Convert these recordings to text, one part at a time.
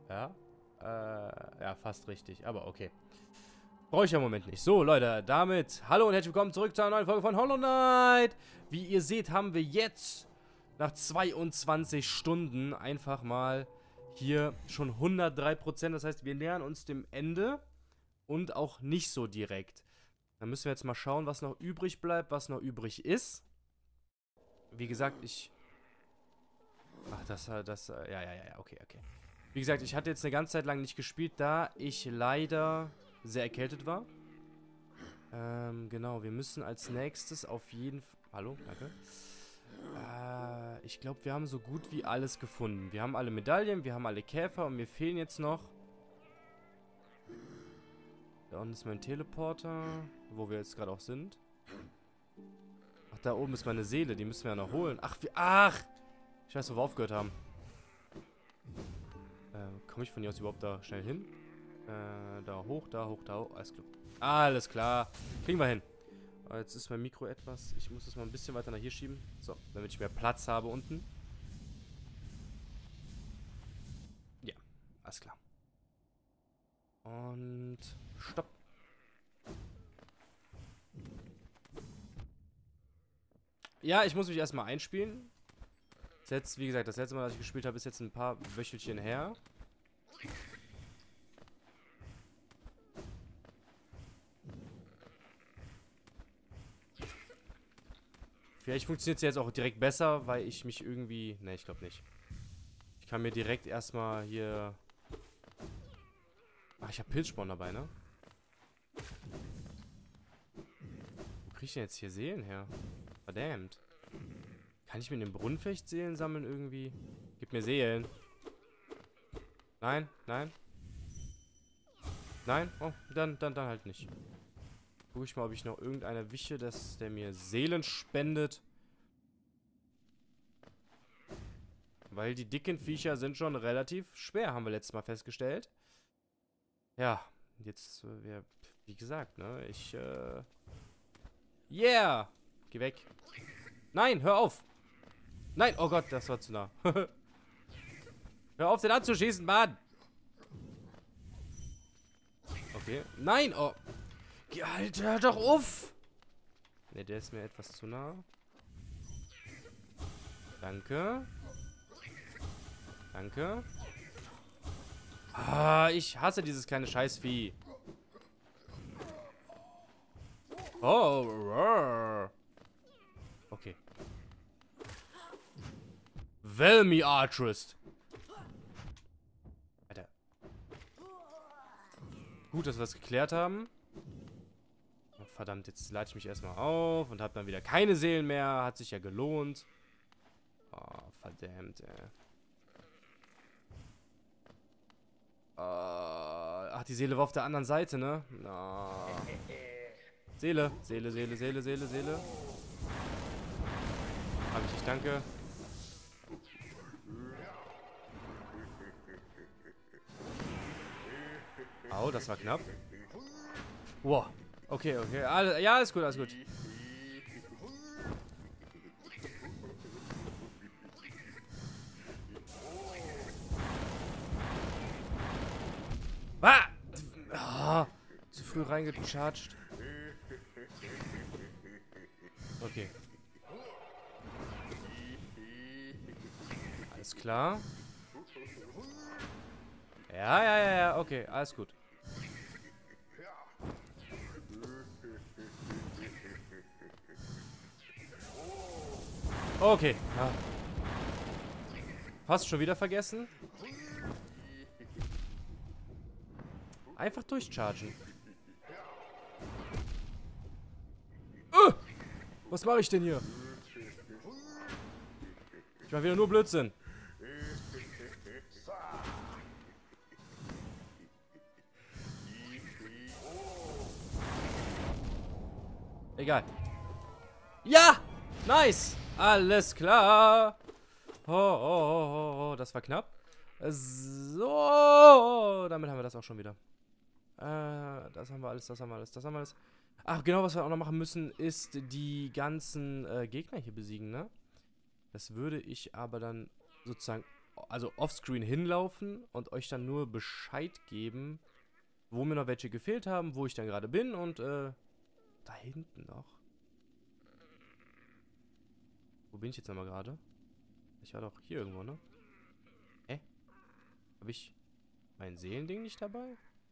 Ja? Ja, fast richtig. Aber okay. Brauche ich ja im Moment nicht. So, Leute, damit hallo und herzlich willkommen zurück zu einer neuen Folge von Hollow Knight. Wie ihr seht, haben wir jetzt nach 22 Stunden einfach mal hier schon 103%. Das heißt, wir nähern uns dem Ende und auch nicht so direkt. Dann müssen wir jetzt mal schauen, was noch übrig bleibt, was noch übrig ist. Wie gesagt, Ach, ja, okay. Wie gesagt, ich hatte jetzt eine ganze Zeit lang nicht gespielt, da ich leider sehr erkältet war. Genau, wir müssen als nächstes auf jeden Fall... Hallo, danke. Ich glaube, wir haben so gut wie alles gefunden. Wir haben alle Medaillen, wir haben alle Käfer und mir fehlen jetzt noch... Da unten ist mein Teleporter, wo wir jetzt gerade auch sind. Ach, da oben ist meine Seele, die müssen wir ja noch holen. Ach! Ich weiß, wo wir aufgehört haben. Komme ich von hier aus überhaupt da schnell hin? Da hoch. Alles klar. Alles klar. Kriegen wir hin. Aber jetzt ist mein Mikro etwas... Ich muss das mal ein bisschen weiter nach hier schieben. So, damit ich mehr Platz habe unten. Ja, alles klar. Und... Stopp. Ja, ich muss mich erstmal einspielen. Jetzt, wie gesagt, das letzte Mal, dass ich gespielt habe, ist jetzt ein paar Wöchelchen her. Vielleicht funktioniert es jetzt auch direkt besser, weil ich mich irgendwie... Ne, ich glaube nicht. Ich kann mir direkt erstmal hier... Ach, ich habe Pilzsporn dabei, ne? Wo kriege ich denn jetzt hier Seelen her? Verdammt. Kann ich mir in dem Brunnen vielleicht Seelen sammeln irgendwie? Gib mir Seelen. Nein. Nein? Oh, dann halt nicht. Guck ich mal, ob ich noch irgendeiner erwische, der mir Seelen spendet. Weil die dicken Viecher sind schon relativ schwer, haben wir letztes Mal festgestellt. Ja, jetzt, wie gesagt, ne, Yeah! Geh weg. Nein, hör auf! Nein, oh Gott, das war zu nah. Hör auf, den anzuschießen, Mann! Okay. Nein, oh. Alter, hör doch auf! Ne, der ist mir etwas zu nah. Danke. Ah, ich hasse dieses kleine Scheißvieh. Oh, okay. Velmi Artrist. Alter. Gut, dass wir das geklärt haben. Oh, verdammt, jetzt lade ich mich erstmal auf und habe dann wieder keine Seelen mehr. Hat sich ja gelohnt. Oh, verdammt, ey. Ach, die Seele war auf der anderen Seite, ne? Oh. Seele. Hab ich nicht, danke. Au, das war knapp. Wow. Okay. Ja, alles gut. Ah! Zu früh reingecharged. Okay. Alles klar. Ja, okay, alles gut. Okay, ja. Fast schon wieder vergessen. Einfach durchchargen. Was mache ich denn hier? Ich mache wieder nur Blödsinn. Egal. Ja! Nice! Alles klar. Oh, das war knapp. So, damit haben wir das auch schon wieder. Das haben wir alles. Ach, genau, was wir auch noch machen müssen, ist die ganzen Gegner hier besiegen, ne? Das würde ich aber dann sozusagen... also offscreen hinlaufen und euch dann nur Bescheid geben, wo mir noch welche gefehlt haben, wo ich dann gerade bin und, da hinten noch. Wo bin ich jetzt nochmal gerade? Ich war doch hier irgendwo, ne? Hä? Habe ich mein Seelending nicht dabei?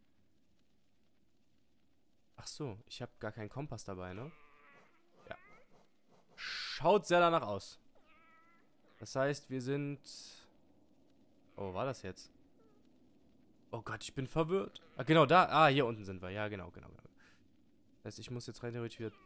Ach so, ich habe gar keinen Kompass dabei, ne? Ja. Schaut sehr danach aus. Das heißt, wir sind... Oh, war das jetzt? Oh Gott, ich bin verwirrt. Ah, genau, da. Ah, hier unten sind wir. Ja, genau. Das heißt, ich muss jetzt rein theoretisch wieder...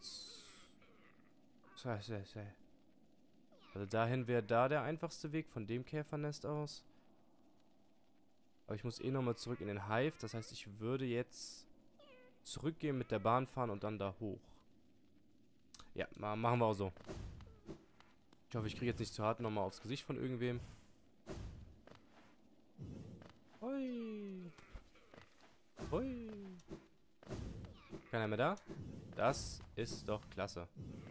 Also dahin wäre da der einfachste Weg von dem Käfernest aus. Aber ich muss eh nochmal zurück in den Hive. Das heißt, ich würde jetzt zurückgehen, mit der Bahn fahren und dann da hoch. Ja, machen wir auch so. Ich hoffe, ich kriege jetzt nicht zu hart nochmal aufs Gesicht von irgendwem. Hui. Hui. Keiner mehr da? Das ist doch klasse.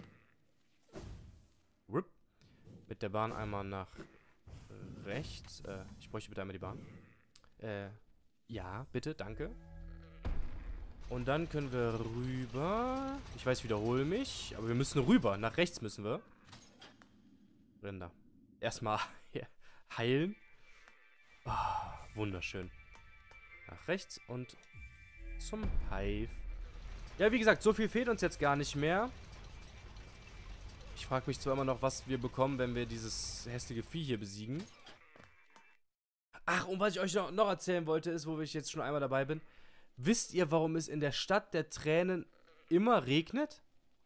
Rip. Mit der Bahn einmal nach rechts. Ich bräuchte bitte einmal die Bahn. Ja, bitte, danke. Und dann können wir rüber. Ich weiß, ich wiederhole mich. Aber wir müssen rüber. Nach rechts müssen wir. Rinder. Erstmal heilen. Oh, wunderschön. Nach rechts und zum Hive. Ja, wie gesagt, so viel fehlt uns jetzt gar nicht mehr. Ich frage mich zwar immer noch, was wir bekommen, wenn wir dieses hässliche Vieh hier besiegen. Ach, und was ich euch noch erzählen wollte, ist, wo ich jetzt schon einmal dabei bin. Wisst ihr, warum es in der Stadt der Tränen immer regnet?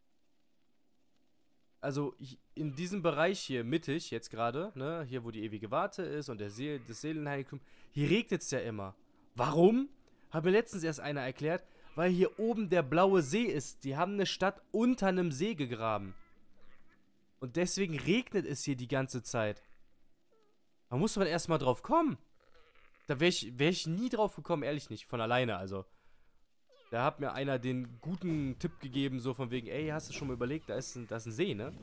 Also in diesem Bereich hier mittig jetzt gerade, ne, hier wo die ewige Warte ist und das Seelenheiligtum, hier regnet es ja immer. Warum? Hat mir letztens erst einer erklärt, weil hier oben der blaue See ist. Die haben eine Stadt unter einem See gegraben. Und deswegen regnet es hier die ganze Zeit. Da muss man erstmal drauf kommen. Da wär ich nie drauf gekommen, ehrlich nicht, von alleine, also. Da hat mir einer den guten Tipp gegeben, so von wegen, ey, hast du schon mal überlegt, da ist ein See, ne?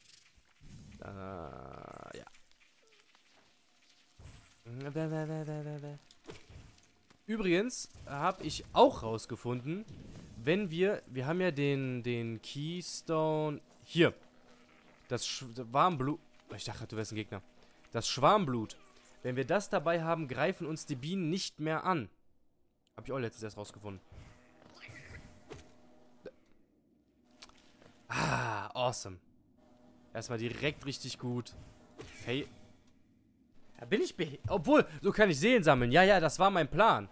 Ja. Übrigens habe ich auch rausgefunden, wenn wir haben ja den Keystone, hier, das Schwarmblut, ich dachte, du wärst ein Gegner, das Schwarmblut, wenn wir das dabei haben, greifen uns die Bienen nicht mehr an. Habe ich auch letztens erst rausgefunden. Ah, awesome. Erstmal direkt richtig gut. Da bin ich obwohl, so kann ich Seelen sammeln. Ja, das war mein Plan.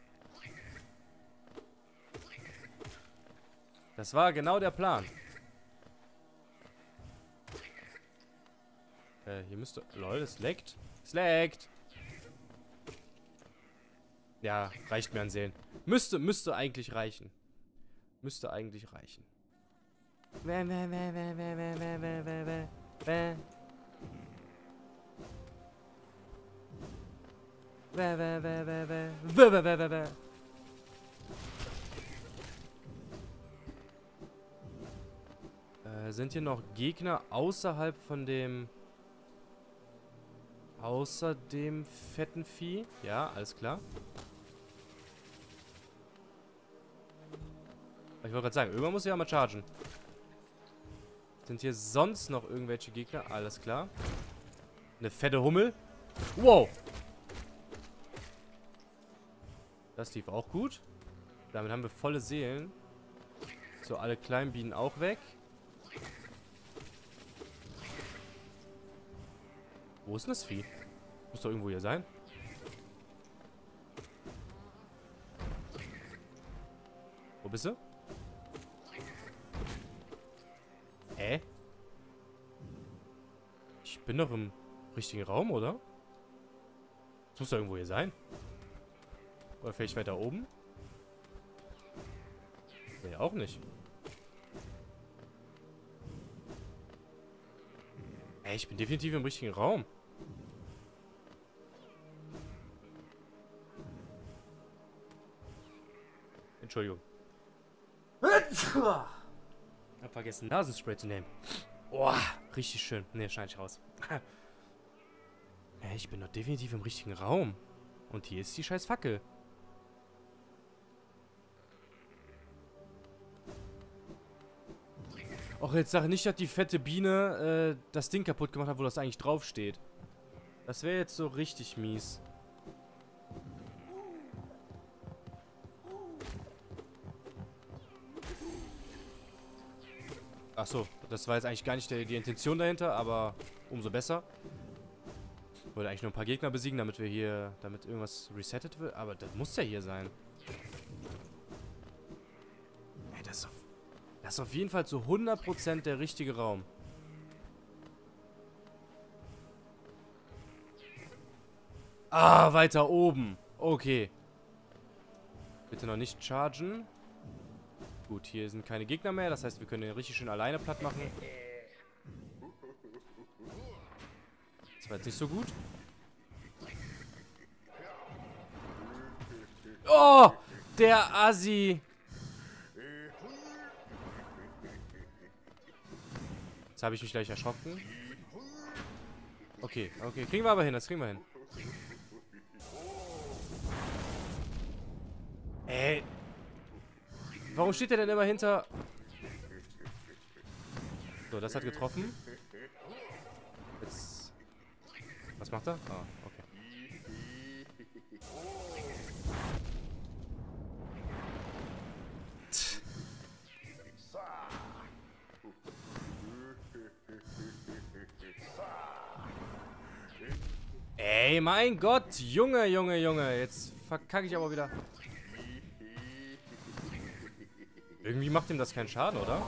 Das war genau der Plan. Hier müsste... Lol, es leckt. Es leckt. Ja, reicht mir an Seelen. Müsste eigentlich reichen. Müsste eigentlich reichen. Sind hier noch Gegner außerhalb von dem... Außer dem fetten Vieh? Ja, alles klar. Ich wollte gerade sagen, irgendwann muss ich ja mal chargen. Sind hier sonst noch irgendwelche Gegner? Alles klar. Eine fette Hummel. Wow. Das lief auch gut. Damit haben wir volle Seelen. So, alle kleinen Bienen auch weg. Wo ist denn das Vieh? Muss doch irgendwo hier sein. Wo bist du? Hä? Ich bin doch im richtigen Raum, oder? Das muss doch irgendwo hier sein. Oder vielleicht weiter oben? Nee, auch nicht. Ey, ich bin definitiv im richtigen Raum. Entschuldigung. Hab vergessen, Nasenspray zu nehmen. Oh, richtig schön. Ne, schneid ich raus. Ich bin doch definitiv im richtigen Raum. Und hier ist die scheiß Fackel. Och, jetzt sag nicht, dass die fette Biene das Ding kaputt gemacht hat, wo das eigentlich draufsteht. Das wäre jetzt so richtig mies. Achso, das war jetzt eigentlich gar nicht die Intention dahinter, aber umso besser. Ich wollte eigentlich nur ein paar Gegner besiegen, damit wir hier, damit irgendwas resettet wird. Aber das muss ja hier sein. Ey, das ist auf jeden Fall zu 100% der richtige Raum. Ah, weiter oben. Okay. Bitte noch nicht chargen. Gut, hier sind keine Gegner mehr. Das heißt, wir können den richtig schön alleine platt machen. Das war jetzt nicht so gut. Oh, der Assi. Jetzt habe ich mich gleich erschrocken. Okay, okay. Kriegen wir aber hin, das kriegen wir hin. Ey. Warum steht der denn immer hinter... So, das hat getroffen. Jetzt... Was macht er? Ah, okay. Ey, mein Gott. Junge, Junge, Junge. Jetzt verkacke ich aber wieder. Irgendwie macht ihm das keinen Schaden, oder?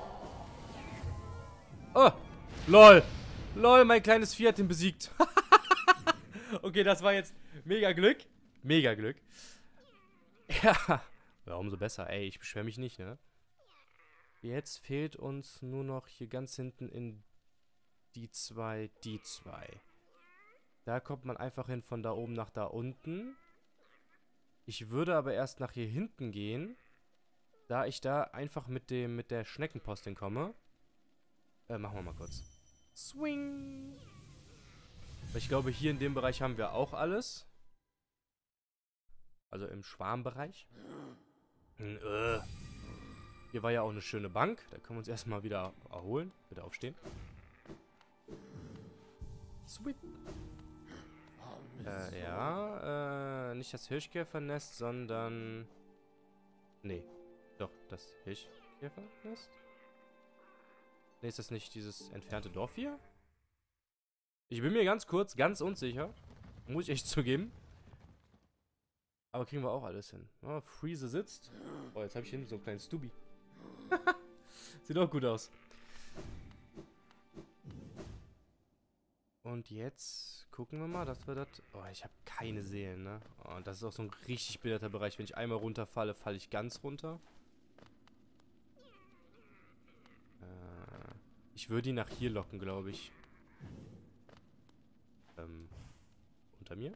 Oh, lol. Lol, mein kleines Vieh hat ihn besiegt. Okay, das war jetzt mega Glück. Mega Glück. Ja. Ja, umso besser. Ey, ich beschwere mich nicht, ne? Jetzt fehlt uns nur noch hier ganz hinten in die zwei. Da kommt man einfach hin von da oben nach da unten. Ich würde aber erst nach hier hinten gehen. Da ich da einfach mit der Schneckenpost hinkomme. Machen wir mal kurz. Swing! Ich glaube, hier in dem Bereich haben wir auch alles. Also im Schwarmbereich. Hier war ja auch eine schöne Bank. Da können wir uns erstmal wieder erholen. Bitte aufstehen. Sweet. Ja, nicht das Hirschkäfernest, sondern... Nee. Doch, das Hirschkäfernest? Ne, ist das nicht dieses entfernte Dorf hier? Ich bin mir ganz unsicher. Muss ich echt zugeben. Aber kriegen wir auch alles hin. Oh, Friese sitzt. Oh, jetzt habe ich hinten so einen kleinen Stubi. Sieht auch gut aus. Und jetzt gucken wir mal, dass wir das... Oh, ich habe keine Seelen, ne? Oh, und das ist auch so ein richtig bitterter Bereich. Wenn ich einmal runterfalle, falle ich ganz runter. Ich würde ihn nach hier locken, glaube ich. Unter mir?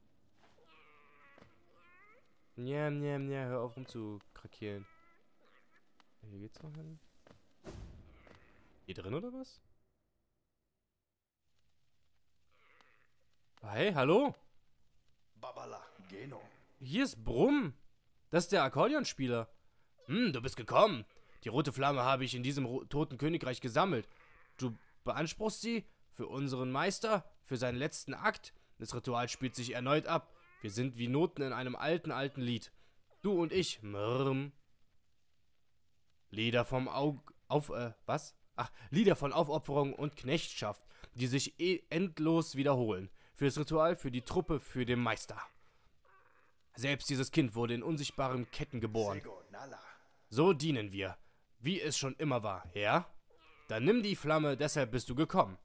Ja, hör auf rumzukrakeelen. Hier geht's noch hin. Hier drin oder was? Hey, hallo? Babala, Geno. Hier ist Brumm. Das ist der Akkordeonspieler. Du bist gekommen. Die rote Flamme habe ich in diesem toten Königreich gesammelt. Du beanspruchst sie für unseren Meister, für seinen letzten Akt. Das Ritual spielt sich erneut ab. Wir sind wie Noten in einem alten Lied. Du und ich, Lieder vom Lieder von Aufopferung und Knechtschaft, die sich endlos wiederholen. Für das Ritual, für die Truppe, für den Meister. Selbst dieses Kind wurde in unsichtbaren Ketten geboren. So dienen wir, wie es schon immer war, ja? Dann nimm die Flamme, deshalb bist du gekommen.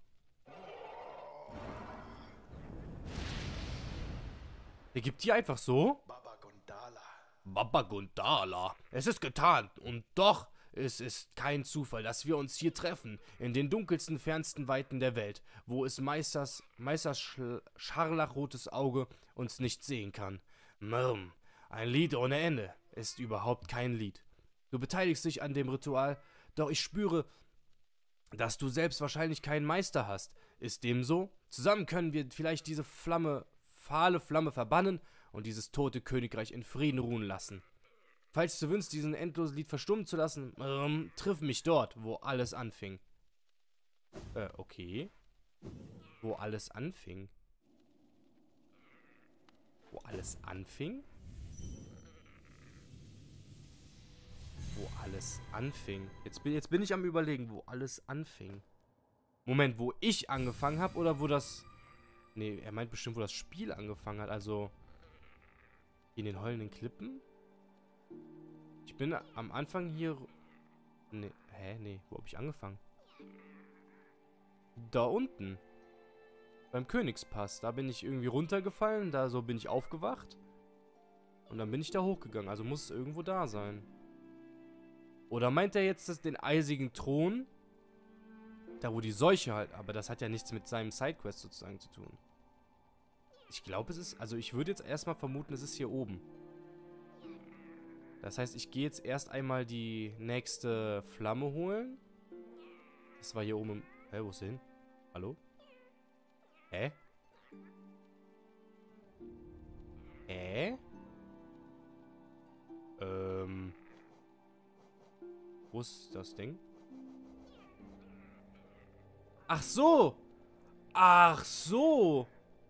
Der gibt die einfach so? Baba Gundala. Es ist getan. Und doch, es ist kein Zufall, dass wir uns hier treffen. In den dunkelsten, fernsten Weiten der Welt. Wo es Meisters scharlachrotes Auge uns nicht sehen kann. Ein Lied ohne Ende ist überhaupt kein Lied. Du beteiligst dich an dem Ritual, doch ich spüre, dass du selbst wahrscheinlich keinen Meister hast. Ist dem so? Zusammen können wir vielleicht diese fahle Flamme verbannen und dieses tote Königreich in Frieden ruhen lassen. Falls du wünschst, diesen endlosen Lied verstummen zu lassen, triff mich dort, wo alles anfing. Okay. Wo alles anfing? Wo alles anfing? Wo alles anfing? Jetzt bin ich am Überlegen, wo alles anfing. Moment, wo ich angefangen habe oder wo das... Nee, er meint bestimmt, wo das Spiel angefangen hat. Also... In den heulenden Klippen? Ich bin am Anfang hier... Nee, nee, wo habe ich angefangen? Da unten. Beim Königspass. Da bin ich irgendwie runtergefallen. Da so bin ich aufgewacht. Und dann bin ich da hochgegangen. Also muss es irgendwo da sein. Oder meint er jetzt den eisigen Thron? Da wo die Seuche halt... Aber das hat ja nichts mit seinem Sidequest sozusagen zu tun. Ich glaube, es ist... Also ich würde jetzt erstmal vermuten, es ist hier oben. Das heißt, ich gehe jetzt erst einmal die nächste Flamme holen. Das war hier oben im... Hä, wo ist sie hin? Hallo? Hä? Wo ist das Ding? Ach so! Ach so!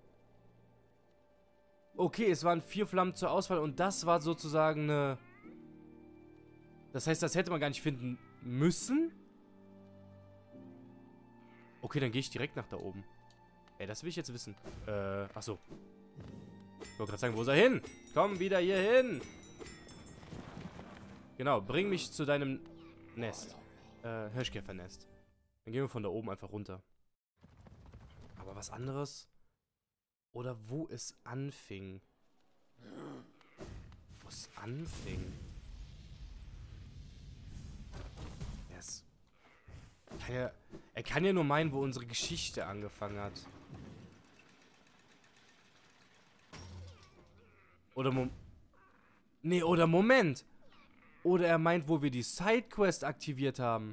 Okay, es waren 4 Flammen zur Auswahl und das war sozusagen eine... Das heißt, das hätte man gar nicht finden müssen? Okay, dann gehe ich direkt nach da oben. Ey, das will ich jetzt wissen. Ach so. Ich wollte gerade sagen, wo ist er hin? Komm wieder hier hin! Genau, bring mich zu deinem Nest. Hirschkäfernest. Dann gehen wir von da oben einfach runter. Aber was anderes? Oder wo es anfing? Wo es anfing? Er kann ja nur meinen, wo unsere Geschichte angefangen hat. Oder oder Moment. Oder er meint, wo wir die Sidequest aktiviert haben.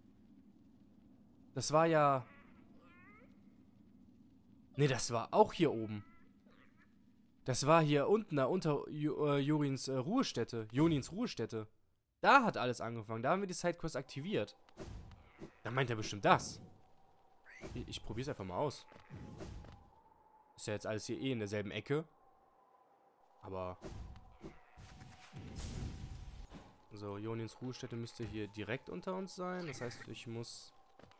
Das war ja... Nee, das war auch hier oben. Das war hier unten, da unter Jorins Ruhestätte. Jonins Ruhestätte. Da hat alles angefangen. Da haben wir die Sidequest aktiviert. Da meint er bestimmt das. Ich probiere es einfach mal aus. Ist ja jetzt alles hier eh in derselben Ecke. Aber... So, Jonins Ruhestätte müsste hier direkt unter uns sein. Das heißt, ich muss...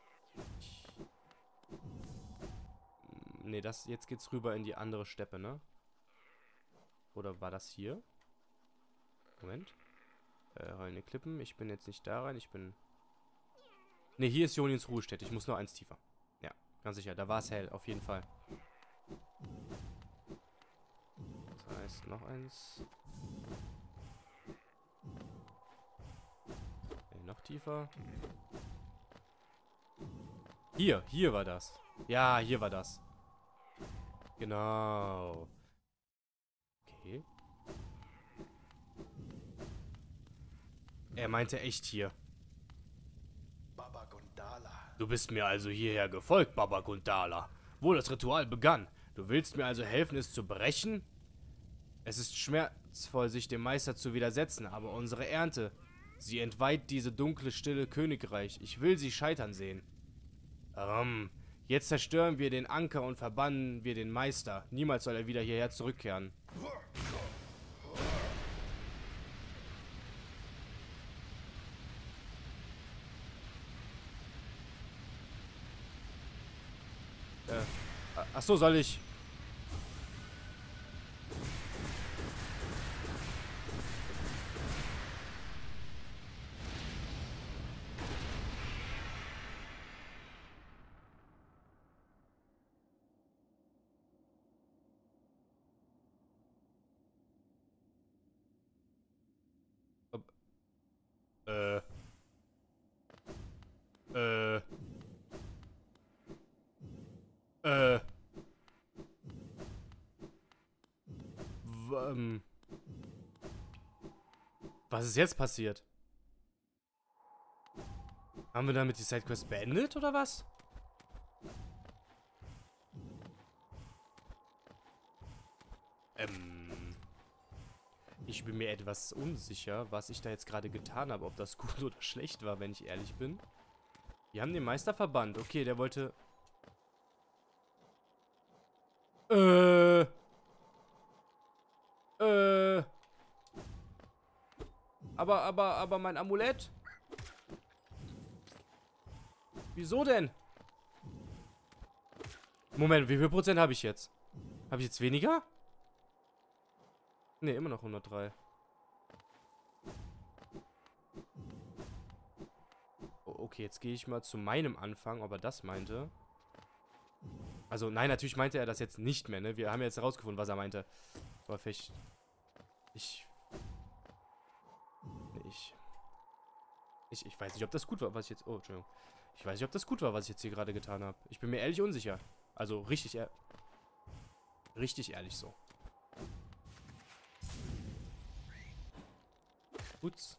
Nee, jetzt geht's rüber in die andere Steppe, ne? Oder war das hier? Moment. Heulende Klippen. Ich bin jetzt nicht da rein. Ich bin... Ne, hier ist Jonins Ruhestätte. Ich muss nur eins tiefer. Ja, ganz sicher. Da war es hell. Auf jeden Fall. Das heißt, noch eins. Ne, noch tiefer. Hier war das. Ja, hier war das. Genau. Okay. Er meinte echt hier. Baba Gundala. Du bist mir also hierher gefolgt, Baba Gundala. Wo das Ritual begann. Du willst mir also helfen, es zu brechen? Es ist schmerzvoll, sich dem Meister zu widersetzen, aber unsere Ernte, sie entweiht diese dunkle, stille Königreich. Ich will sie scheitern sehen. Jetzt zerstören wir den Anker und verbannen wir den Meister. Niemals soll er wieder hierher zurückkehren. Ach so, soll ich... Was ist jetzt passiert? Haben wir damit die Sidequest beendet, oder was? Ich bin mir etwas unsicher, was ich da jetzt gerade getan habe. Ob das gut oder schlecht war, wenn ich ehrlich bin. Wir haben den Meister verbannt. Okay, der wollte... Aber mein Amulett? Wieso denn? Moment, wie viel Prozent habe ich jetzt? Habe ich jetzt weniger? Ne, immer noch 103. Okay, jetzt gehe ich mal zu meinem Anfang, ob er das meinte. Also, nein, natürlich meinte er das jetzt nicht mehr, ne? Wir haben jetzt herausgefunden, was er meinte. Aber vielleicht... Ich weiß nicht, ob das gut war, was ich jetzt... Oh, Entschuldigung. Ich weiß nicht, ob das gut war, was ich jetzt hier gerade getan habe. Ich bin mir ehrlich unsicher. Also, richtig ehrlich so. Putz.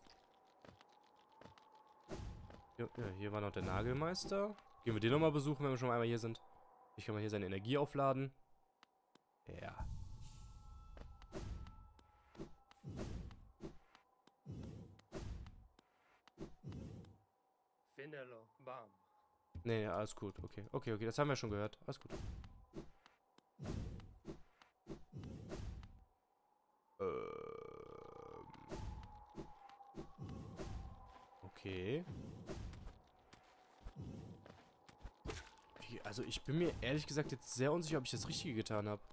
Ja, hier war noch der Nagelmeister. Gehen wir den nochmal besuchen, wenn wir schon einmal hier sind. Ich kann mal hier seine Energie aufladen. Ja. Nee, alles gut. Okay, okay, das haben wir schon gehört. Alles gut. Okay. Also ich bin mir ehrlich gesagt jetzt sehr unsicher, ob ich das Richtige getan habe.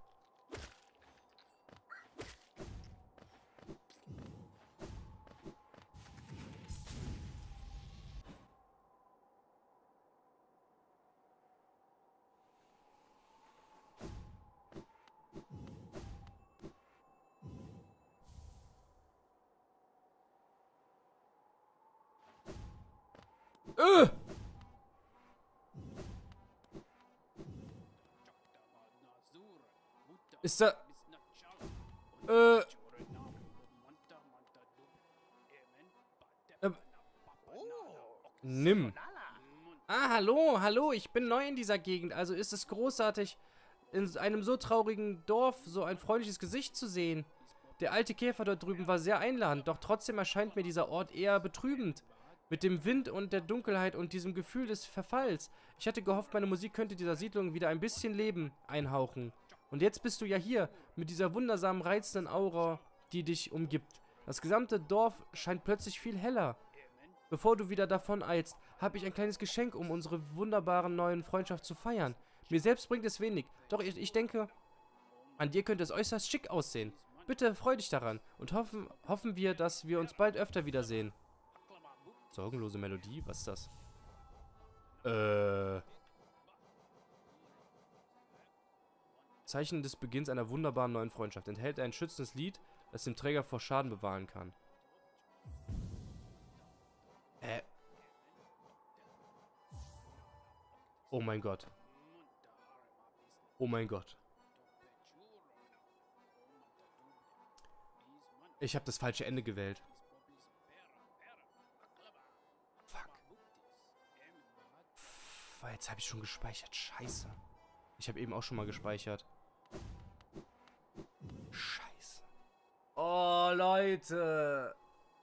Ist da... Nimm. Ah, hallo, ich bin neu in dieser Gegend. Also ist es großartig, in einem so traurigen Dorf so ein freundliches Gesicht zu sehen. Der alte Käfer dort drüben war sehr einladend, doch trotzdem erscheint mir dieser Ort eher betrübend. Mit dem Wind und der Dunkelheit und diesem Gefühl des Verfalls. Ich hatte gehofft, meine Musik könnte dieser Siedlung wieder ein bisschen Leben einhauchen. Und jetzt bist du ja hier, mit dieser wundersamen, reizenden Aura, die dich umgibt. Das gesamte Dorf scheint plötzlich viel heller. Bevor du wieder davon eilst, habe ich ein kleines Geschenk, um unsere wunderbaren neuen Freundschaft zu feiern. Mir selbst bringt es wenig, doch ich denke, an dir könnte es äußerst schick aussehen. Bitte freu dich daran und hoffen wir, dass wir uns bald öfter wiedersehen. Sorgenlose Melodie? Was ist das? Zeichen des Beginns einer wunderbaren neuen Freundschaft. Enthält ein schützendes Lied, das den Träger vor Schaden bewahren kann. Oh mein Gott. Oh mein Gott. Ich habe das falsche Ende gewählt. Fuck. Jetzt habe ich schon gespeichert. Scheiße. Ich habe eben auch schon mal gespeichert. Scheiße. Oh, Leute.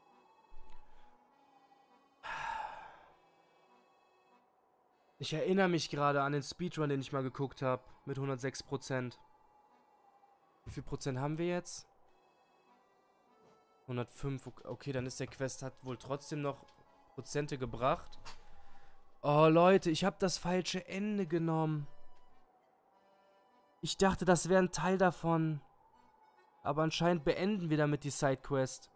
Ich erinnere mich gerade an den Speedrun, den ich mal geguckt habe. Mit 106%. Wie viel Prozent haben wir jetzt? 105. Okay, dann ist der Quest, hat wohl trotzdem noch Prozente gebracht. Oh, Leute, ich habe das falsche Ende genommen. Ich dachte, das wäre ein Teil davon. Aber anscheinend beenden wir damit die Sidequest.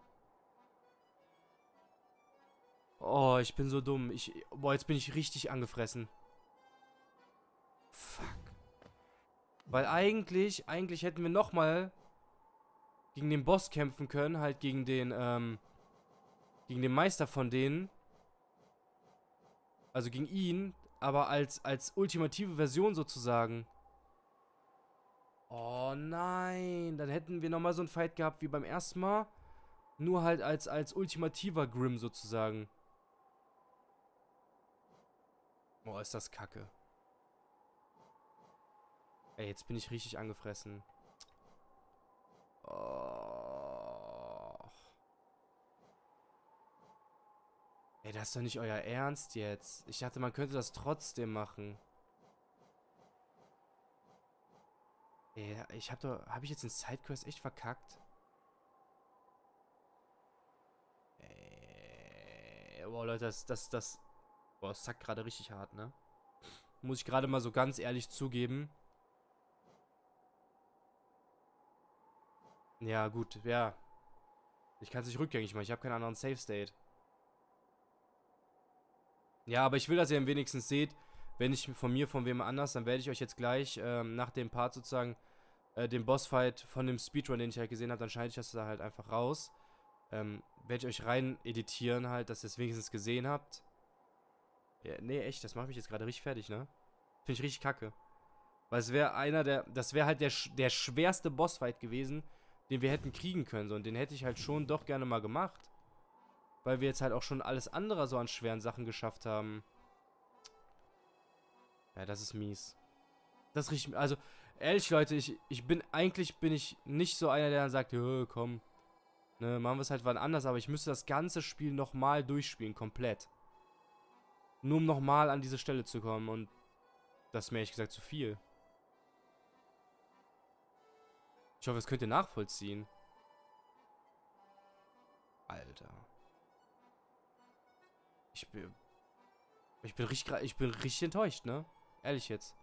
Oh, ich bin so dumm. Boah, jetzt bin ich richtig angefressen. Fuck. Weil eigentlich hätten wir nochmal gegen den Boss kämpfen können. Halt gegen den Meister von denen. Also gegen ihn. Aber als ultimative Version sozusagen. Oh nein. Dann hätten wir nochmal so einen Fight gehabt wie beim ersten Mal. Nur halt als ultimativer Grimm sozusagen. Boah, ist das kacke. Ey, jetzt bin ich richtig angefressen. Oh. Ey, das ist doch nicht euer Ernst jetzt. Ich dachte, man könnte das trotzdem machen. Ey, hab ich jetzt den Sidequest echt verkackt? Ey, boah, Leute, boah, das zackt gerade richtig hart, ne? Muss ich gerade mal so ganz ehrlich zugeben. Ja, gut, ja. Ich kann es nicht rückgängig machen, ich habe keinen anderen Save State. Ja, aber ich will, dass ihr am wenigsten seht, wenn ich von wem anders, dann werde ich euch jetzt gleich nach dem Part sozusagen den Bossfight von dem Speedrun, den ich halt gesehen habe, dann schneide ich das da halt einfach raus. Werde ich euch rein editieren halt, dass ihr es wenigstens gesehen habt. Ja, nee, echt, das macht mich jetzt gerade richtig fertig, ne? Finde ich richtig kacke. Weil es wäre das wäre halt der schwerste Bossfight gewesen, den wir hätten kriegen können. So, und den hätte ich halt schon doch gerne mal gemacht. Weil wir jetzt halt auch schon alles andere so an schweren Sachen geschafft haben. Ja, das ist mies. Das ist richtig, also, ehrlich, Leute, eigentlich bin ich nicht so einer, der dann sagt, komm, ne, machen wir es halt wann anders, aber ich müsste das ganze Spiel nochmal durchspielen, komplett. Nur um nochmal an diese Stelle zu kommen und das ist mir ehrlich gesagt zu viel. Ich hoffe, das könnt ihr nachvollziehen. Alter. Ich bin richtig enttäuscht, ne? Ehrlich jetzt.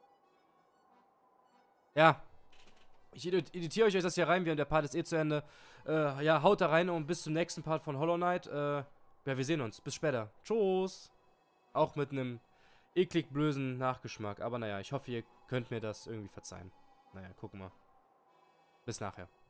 Ja. Ich editiere euch das hier rein, der Part ist eh zu Ende. Ja, haut da rein und bis zum nächsten Part von Hollow Knight. Ja, wir sehen uns. Bis später. Tschüss. Auch mit einem eklig bösen Nachgeschmack. Aber naja, ich hoffe, ihr könnt mir das irgendwie verzeihen. Naja, gucken wir. Bis nachher.